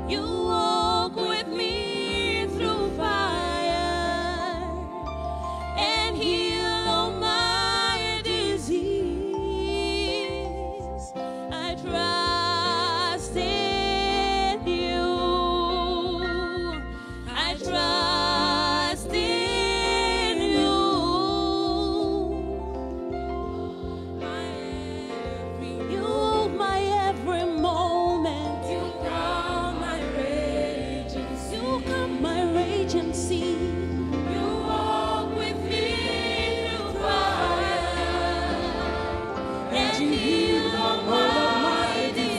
You walk with me through fire and heal all my disease. I trust in you. I trust in you. My every moment. You calm my raging sea. You calm my raging sea. You walk with me through fire and heal all my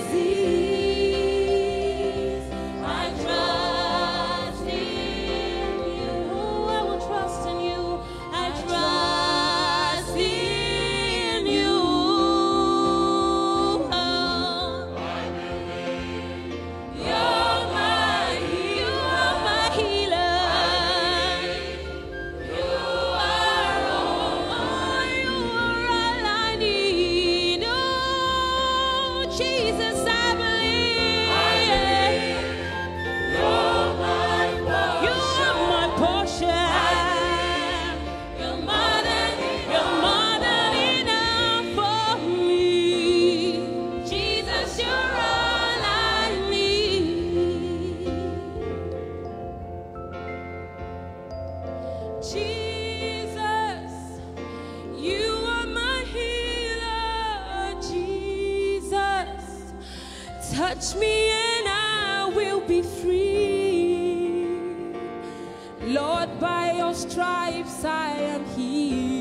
disease. I trust in you. I will trust in you. I trust in you. You're my healer. You are all I need. Oh, Jesus, I believe. You're my portion. You're more than enough for me. Jesus, you're all I need. Jesus, you are my healer. Jesus, touch me and I will be free. Lord, by your stripes I am healed.